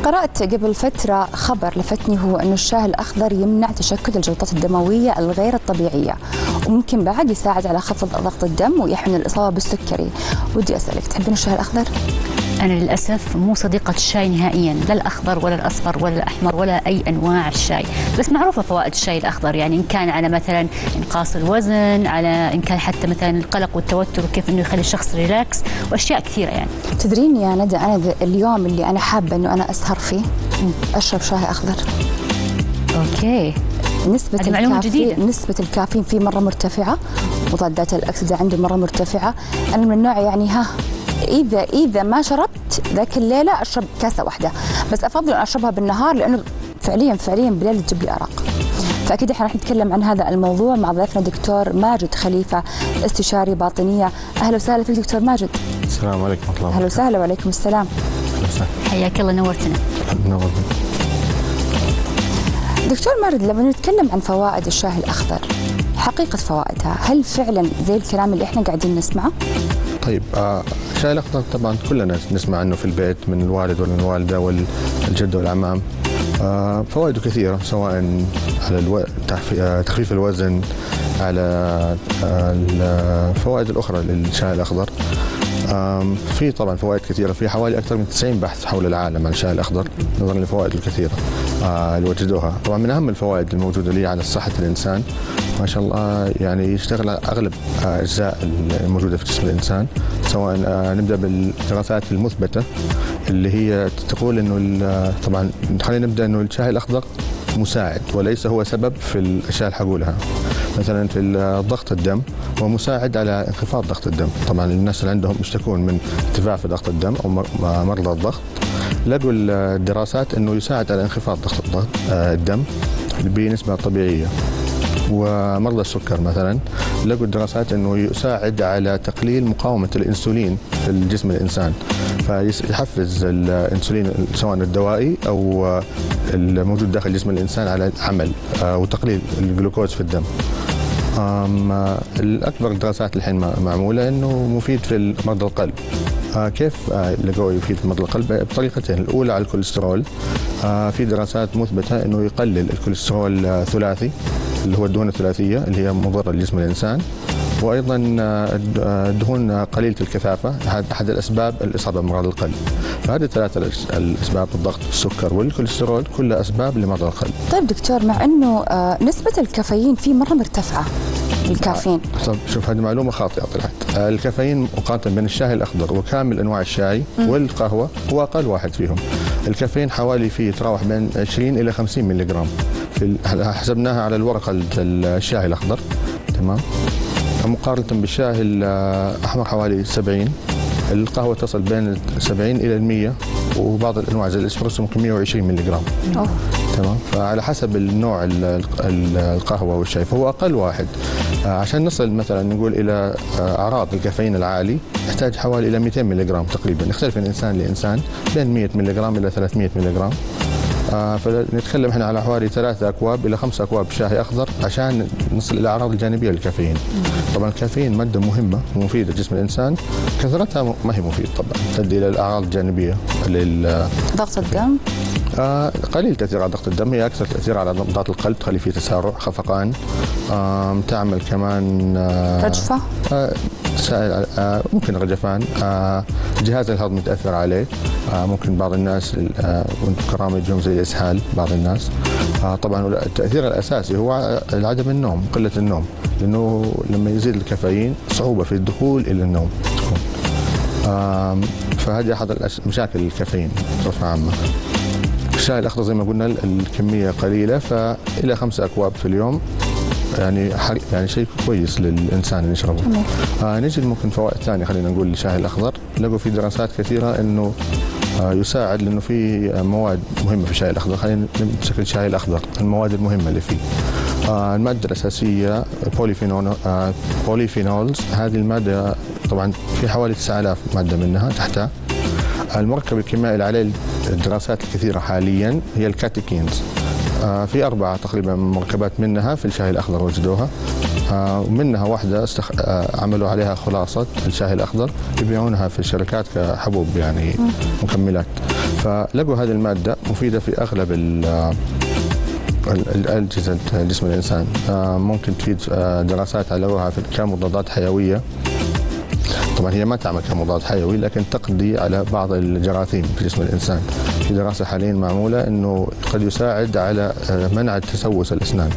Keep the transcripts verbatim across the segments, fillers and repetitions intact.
قرأت قبل فترة خبر لفتني، هو أنه الشاي الأخضر يمنع تشكل الجلطات الدموية الغير الطبيعية، وممكن بعد يساعد على خفض ضغط الدم ويحمي من الإصابة بالسكري. ودي أسألك، تحبين الشاي الأخضر؟ أنا للأسف مو صديقة الشاي نهائيا، لا الأخضر ولا الأصفر ولا الأحمر ولا أي أنواع الشاي، بس معروفة فوائد الشاي الأخضر، يعني إن كان على مثلا إنقاص الوزن، على إن كان حتى مثلا القلق والتوتر وكيف إنه يخلي الشخص ريلاكس وأشياء كثيرة يعني. تدرين يا ندى، أنا اليوم اللي أنا حابة إنه أنا أسهر فيه أشرب شاي أخضر. أوكي. نسبة الكافيين نسبة الكافيين فيه مرة مرتفعة، مضادات الأكسدة عنده مرة مرتفعة. أنا من النوع يعني ها إذا إذا ما شربت ذاك الليلة أشرب كاسة واحدة، بس أفضل أن أشربها بالنهار لأنه فعليا فعليا بالليل تجيب لي أرق. فأكيد إحنا راح نتكلم عن هذا الموضوع مع ضيفنا دكتور ماجد خليفة، استشاري باطنية. أهلا وسهلا فيك دكتور ماجد. السلام عليكم ورحمة الله وبركاته. أهلا وسهلا. وعليكم السلام. حياك الله، نورتنا. نورتنا. دكتور ماجد، لما نتكلم عن فوائد الشاي الأخضر، حقيقة فوائدها هل فعلا زي الكلام اللي إحنا قاعدين نسمعه؟ طيب، آه الشاي الأخضر طبعا كلنا نسمع عنه في البيت من الوالد والوالدة والجد والعمام. آه فوائده كثيرة، سواء على الو... تخفيف الوزن، على آه الفوائد الأخرى للشاي الأخضر. في طبعا فوائد كثيره، في حوالي اكثر من تسعين بحث حول العالم عن الشاي الاخضر نظرا للفوائد الكثيره اللي وجدوها. طبعا من اهم الفوائد الموجوده لي على صحه الانسان، ما شاء الله، يعني يشتغل على اغلب اجزاء الموجوده في جسم الانسان. سواء نبدا بالدراسات المثبته اللي هي تقول انه طبعا خلينا نبدا انه الشاي الاخضر مساعد وليس هو سبب في الاشياء اللي حقولها. مثلا في ضغط الدم هو مساعد على انخفاض ضغط الدم. طبعا الناس اللي عندهم يشتكون من ارتفاع في ضغط الدم او مرضى الضغط، لقوا الدراسات انه يساعد على انخفاض ضغط الدم بنسبه طبيعيه. ومرضى السكر مثلا لقوا الدراسات انه يساعد على تقليل مقاومه الانسولين في الجسم الانسان، فيحفز الانسولين سواء الدوائي او الموجود داخل جسم الانسان على عمل وتقليل الجلوكوز في الدم. الأكبر الدراسات الحين معمولة أنه مفيد في مرضى القلب. آه كيف آه لقوه يفيد في مرضى القلب؟ بطريقتين. الأولى على الكوليسترول، آه في دراسات مثبتة أنه يقلل الكوليسترول الثلاثي اللي هو الدهون الثلاثية اللي هي مضرة لجسم الإنسان، وأيضا الدهون قليلة الكثافة أحد الأسباب الإصابة بأمراض القلب. فهذه الثلاثة الأسباب، الضغط السكر والكوليسترول، كلها أسباب لمرضى القلب. طيب دكتور، مع أنه نسبة الكافيين فيه مرة مرتفعة، الكافيين. طب شوف، هذه معلومة خاطئة طلعت. الكافيين مقارنة بين الشاي الأخضر وكامل أنواع الشاي والقهوة هو أقل واحد فيهم. الكافيين حوالي فيه يتراوح بين عشرين إلى خمسين ملي جرام، في حسبناها على الورقة الشاي الأخضر، تمام؟ مقارنة بالشاي الأحمر حوالي سبعين، القهوة تصل بين سبعين إلى مئة، وبعض الأنواع زي الإسبريسو ممكن مئة وعشرين ملي جرام. أوه. تمام. فعلى حسب النوع القهوة والشاي فهو أقل واحد. عشان نصل مثلا نقول إلى أعراض الكافيين العالي يحتاج حوالي إلى مئتين ملي جرام تقريبا، يختلف من إنسان لإنسان بين مئة ملي جرام إلى ثلاثمئة ملي جرام. آه فنتكلم احنا على حوالي ثلاثة أكواب إلى خمسة أكواب شاي أخضر عشان نصل إلى الأعراض الجانبية للكافيين. طبعا الكافيين مادة مهمة ومفيدة لجسم الإنسان، كثرتها ما هي مفيدة طبعا، تؤدي إلى الأعراض الجانبية لل ضغط الدم. آه قليل تأثير على ضغط الدم، هي أكثر تأثير على نبضات القلب، تخلي فيه تسارع، خفقان، آه تعمل كمان آه رجفة، آه آه ممكن رجفان، آه الجهاز الهضمي يتأثر عليه، آه ممكن بعض الناس آه كرامة يجون زي الإسهال بعض الناس. آه طبعا التأثير الأساسي هو عدم النوم، قلة النوم، لأنه لما يزيد الكافيين صعوبة في الدخول إلى النوم تكون. آه فهذه أحد مشاكل الكافيين بصفة عامة. الشاي الأخضر زي ما قلنا الكمية قليلة، فإلى خمسة أكواب في اليوم يعني يعني شيء كويس للإنسان اللي يشربه. آه نجي ممكن فوائد ثانية، خلينا نقول للشاي الأخضر. لقوا في دراسات كثيرة إنه آه يساعد، لأنه في مواد مهمة في الشاي الأخضر. خلينا نمسك الشاي الأخضر، المواد المهمة اللي فيه. آه المادة الأساسية بوليفينول آه بوليفينولز. هذه المادة طبعا في حوالي تسعة آلاف مادة منها تحتها. المركب الكيميائي اللي عليه الدراسات الكثيرة حاليا هي الكاتيكينز. آه في أربعة تقريبا مركبات منها في الشاي الأخضر وجدوها، آه ومنها واحدة استخ... آه عملوا عليها خلاصة الشاي الأخضر، يبيعونها في الشركات كحبوب يعني مكملات. فلقوا هذه المادة مفيدة في أغلب الأجهزة جسم الإنسان. ممكن تفيد دراسات علوها كمضادات حيوية. طبعا هي ما تعمل كمضاد حيوي لكن تقضي على بعض الجراثيم في جسم الإنسان. في دراسة حاليا معمولة أنه قد يساعد على منع تسوس الأسنان.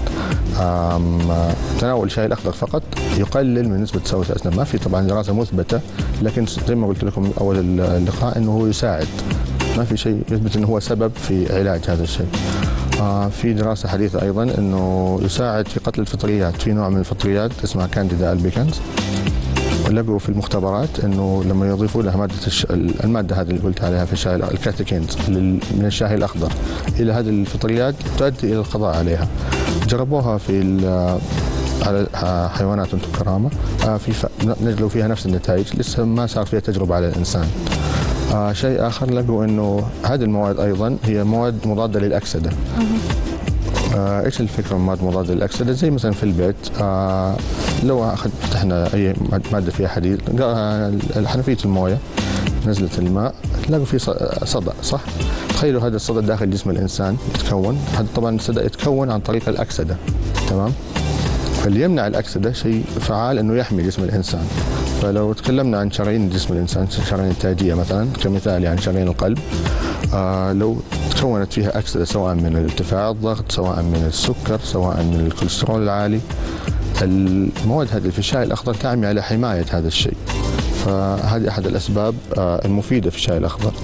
تناول الشاي الأخضر فقط يقلل من نسبة تسوس الأسنان. ما في طبعا دراسة مثبتة لكن زي ما قلت لكم أول اللقاء أنه هو يساعد. ما في شيء يثبت أنه هو سبب في علاج هذا الشيء. في دراسة حديثة أيضا أنه يساعد في قتل الفطريات. في نوع من الفطريات اسمها كانديدا البيكنز، ولقوا في المختبرات انه لما يضيفوا لها ماده الش... الماده هذه اللي قلت عليها في الشاي الكاتيكينز من الشاي الاخضر الى هذه الفطريات تؤدي الى القضاء عليها. جربوها في ال... على حيوانات كرامه في ف... نجلوا فيها نفس النتائج، لسه ما صار فيها تجربه على الانسان. آه شيء اخر لقوا انه هذه المواد ايضا هي مواد مضاده للاكسده. آه ايش الفكره من مواد مضاده للاكسده؟ زي مثلا في البيت آه لو اخذ فتحنا اي ماده فيها حديد، حنفيه المويه نزلت الماء تلاقوا فيه صدى، صح؟ تخيلوا هذا الصدى داخل جسم الانسان يتكون، هذا طبعا الصدى يتكون عن طريق الاكسده، تمام؟ فاللي يمنع الاكسده شيء فعال انه يحمي جسم الانسان. فلو تكلمنا عن شرايين جسم الانسان، شرايين التاجيه مثلا كمثال، يعني شرايين القلب، آه لو تكونت فيها أكسدة سواء من ارتفاع الضغط، سواء من السكر، سواء من الكوليسترول العالي، المواد هذه في الشاي الأخضر تعمل على حماية هذا الشيء. فهذه أحد الأسباب آه المفيدة في الشاي الأخضر.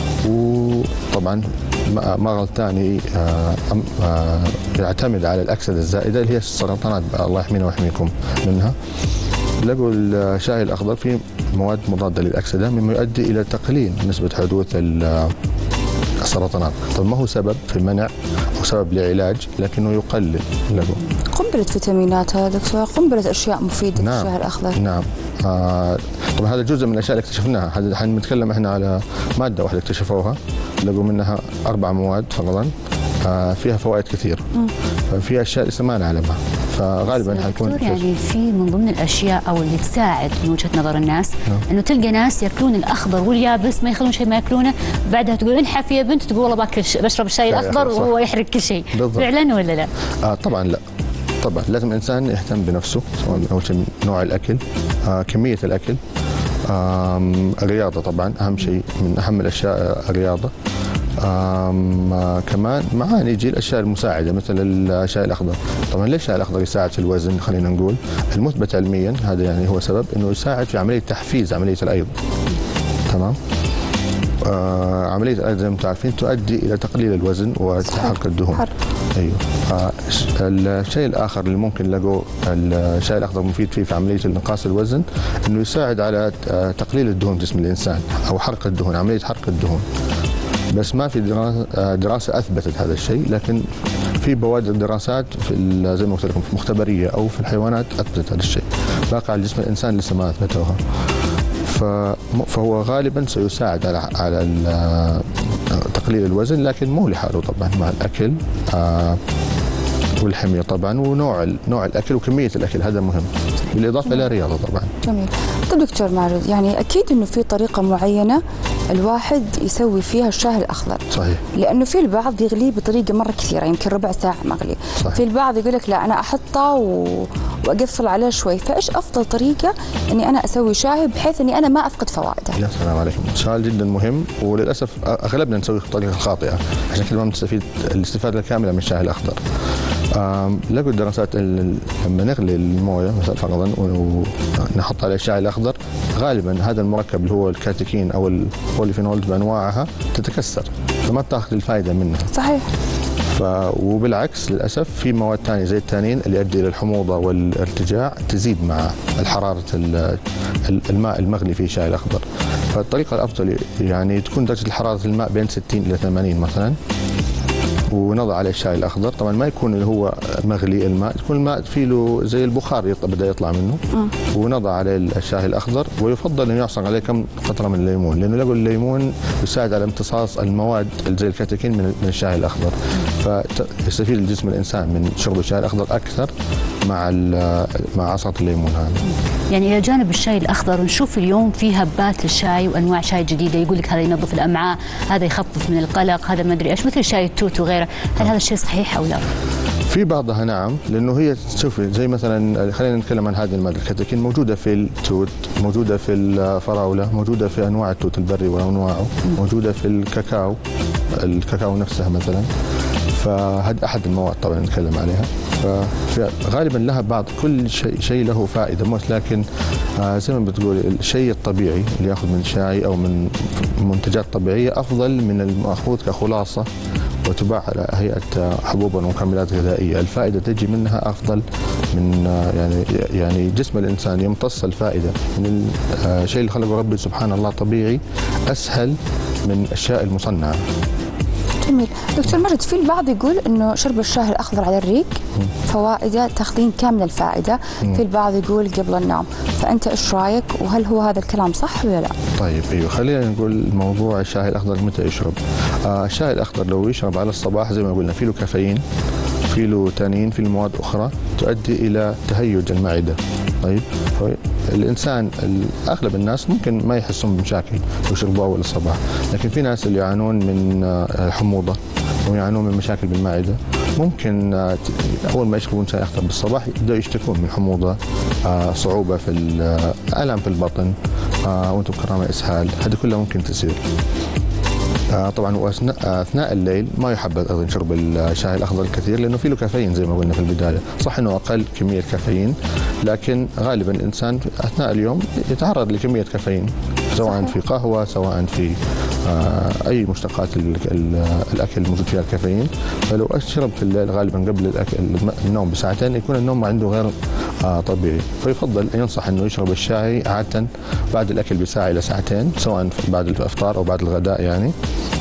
وطبعا مرض ثاني آه آه يعتمد على الأكسدة الزائدة اللي هي السرطانات، الله يحمينا ويحميكم منها. لقوا الشاي الأخضر فيه مواد مضادة للأكسدة مما يؤدي إلى تقليل نسبة حدوث السرطانات. طب ما هو سبب في منع أو سبب لعلاج، لكنه يقلل. لقوا قنبلة فيتامينات هذا دكتور، قنبلة أشياء مفيدة نعم. في الشاي الأخضر. نعم آه طبعا هذا جزء من الأشياء اللي اكتشفناها. هذا حنتكلم احنا على مادة واحدة اكتشفوها، لقوا منها أربع مواد فرضا آه فيها فوائد كثير. ففي أشياء لسه ما نعلمها، فغالبا حيكون يعني في من ضمن الاشياء او اللي تساعد من وجهه نظر الناس نعم. انه تلقى ناس ياكلون الاخضر واليابس، ما يخلون شيء ما ياكلونه، بعدها تقول انحف يا بنت، تقول والله باكل بشرب الشاي الاخضر وهو يحرق كل شيء. فعلا ولا لا؟ آه طبعا لا، طبعا لازم الانسان يهتم بنفسه، سواء اول شيء نوع الاكل، آه كميه الاكل، آه الرياضه طبعا اهم شيء، من اهم الاشياء الرياضه. آه كمان معاه نيجي الاشياء المساعده مثل الشاي الاخضر. طبعا ليش الشاي الاخضر يساعد في الوزن؟ خلينا نقول المثبت علميا هذا يعني هو سبب انه يساعد في عمليه تحفيز عمليه الايض، تمام؟ آه عمليه الايض زي ما انتم عارفين تؤدي الى تقليل الوزن وحرق الدهون. حر. ايوه. آه الشيء الاخر اللي ممكن لقوا الشاي الاخضر مفيد فيه في عمليه انقاص الوزن انه يساعد على تقليل الدهون في جسم الانسان او حرق الدهون، عمليه حرق الدهون. بس ما في دراسة, دراسة أثبتت هذا الشيء، لكن في بوادر دراسات في زي ما قلت لكم في مختبرية أو في الحيوانات أثبتت هذا الشيء. باقي على جسم الإنسان لسه ما أثبتوها. فهو غالبا سيساعد على على تقليل الوزن، لكن مو لحاله طبعا، مع الأكل والحمية طبعا، ونوع نوع الأكل وكمية الأكل، هذا مهم، بالإضافة إلى الرياضة طبعا. جميل. طيب دكتور ماجد، يعني أكيد إنه في طريقة معينة الواحد يسوي فيها الشاي الأخضر. صحيح. لأنه في البعض يغليه بطريقة مرة كثيرة، يمكن ربع ساعة مغلي. صحيح. في البعض يقول لك لا أنا أحطه و... وأقفل عليه شوي، فإيش أفضل طريقة إني أنا أسوي شاي بحيث إني أنا ما أفقد فوائده؟ يا سلام عليكم، سؤال جدا مهم، وللأسف أغلبنا نسوي الطريقة الخاطئة، عشان كذا ما نستفيد الاستفادة الكاملة من الشاي الأخضر. لقوا الدراسات لما نغلي المويه مثلا فرضا ونحط عليه الشاي الاخضر، غالبا هذا المركب اللي هو الكاتيكين او البوليفينولز بانواعها تتكسر، فما تاخذ الفائده منها. صحيح. ف وبالعكس للاسف في مواد ثانيه زي التانين اللي يؤدي الى الحموضه والارتجاع تزيد مع الحراره الماء المغلي في الشاي الاخضر. فالطريقه الافضل يعني تكون درجه حراره الماء بين ستين الى ثمانين مثلا، ونضع عليه الشاي الاخضر. طبعا ما يكون اللي هو مغلي الماء، يكون الماء فيه له زي البخار بدا يطلع منه، م. ونضع عليه الشاي الاخضر، ويفضل ان يعصر عليه كم قطره من الليمون، لانه لقوا الليمون يساعد على امتصاص المواد زي الكاتيكين من الشاي الاخضر، فيستفيد الجسم الانسان من شرب الشاي الاخضر اكثر مع مع عصره الليمون هذا. يعني الى جانب الشاي الاخضر نشوف اليوم في هبات الشاي وانواع شاي جديده، يقول لك هذا ينظف الامعاء، هذا يخفف من القلق، هذا ما ادري ايش، مثل شاي التوت وغيره، هل هذا الشيء صحيح او لا؟ في بعضها نعم، لانه هي شوفي زي مثلا خلينا نتكلم عن هذه الماده الكاتيكين، موجوده في التوت، موجوده في الفراوله، موجوده في انواع التوت البري وانواعه، موجوده في الكاكاو، الكاكاو نفسها مثلا. فهذا احد المواد طبعا نتكلم عليها. فغالبا لها بعض، كل شيء شيء له فائده، مش لكن آه زي ما بتقول الشيء الطبيعي اللي ياخذ من شاي او من منتجات طبيعيه افضل من الماخوذ كخلاصه وتباع على هيئه حبوب ومكملات غذائيه. الفائده تجي منها افضل من يعني يعني جسم الانسان يمتص الفائده من الشيء اللي خلقه ربي سبحان الله طبيعي اسهل من الاشياء المصنعه. جميل. دكتور مجد، في البعض يقول انه شرب الشاي الاخضر على الريق فوائده تاخذين كامل الفائده، في البعض يقول قبل النوم، فانت ايش رايك وهل هو هذا الكلام صح ولا لا؟ طيب ايوه، خلينا نقول موضوع الشاي الاخضر متى يشرب. آه الشاي الاخضر لو يشرب على الصباح زي ما قلنا في له كافيين، في له تانين، في مواد اخرى تؤدي الى تهيج المعده. طيب الانسان اغلب الناس ممكن ما يحسون بمشاكل لو شربوه اول الصباح، لكن في ناس اللي يعانون من حموضه ويعانون من مشاكل بالمعده ممكن اول ما يشربون شاي اخضر بالصباح يبداوا يشتكون من حموضه، صعوبه في الالم في البطن، وانتم بكرامه اسهال، هذه كلها ممكن تصير. طبعا واثناء اثناء الليل ما يحبذ ايضا شرب الشاي الاخضر الكثير لانه فيه له كافيين زي ما قلنا في البدايه، صح انه اقل كميه كافيين، لكن غالبا الانسان اثناء اليوم يتعرض لكميه كافيين سواء في قهوه سواء في اي مشتقات الاكل الموجود فيها الكافيين. فلو اشرب في الليل غالبا قبل الأكل النوم بساعتين يكون النوم عنده غير طبيعي، فيفضل ينصح انه يشرب الشاي عاده بعد الاكل بساعه الى ساعتين، سواء بعد الافطار او بعد الغداء يعني،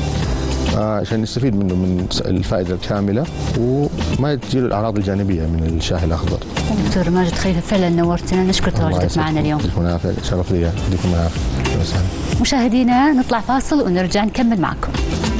عشان يستفيد منه من الفائده الكامله وما تجيله الاعراض الجانبيه من الشاي الاخضر. دكتور ماجد خليفه فعلا نورتنا، نشكر تواجدك معنا اليوم. يعطيكم العافيه، شرف لي، يعطيكم العافيه. مشاهدينا نطلع فاصل ونرجع نكمل معكم.